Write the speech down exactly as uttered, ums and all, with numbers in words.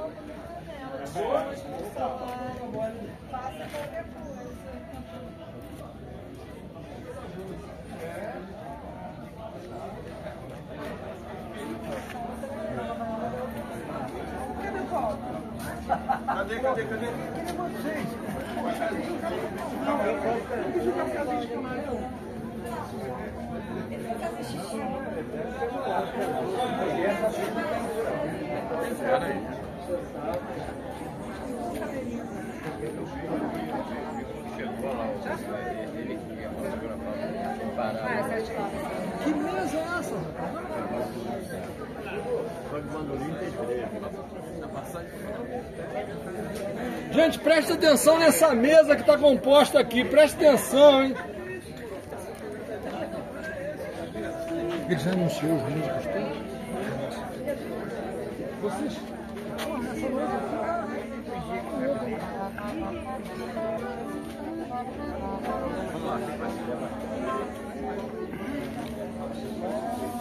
Faça qualquer coisa. Cadê o copo? Cadê, cadê, cadê? Cadê vocês? Ele foi fazer xixi. Espera aí. Que mesa é essa? Gente, preste atenção nessa mesa que está composta aqui. Preste atenção, hein? Ele já anunciou os músicos todos? Vocês... Porra, essa mesa... Vamos lá,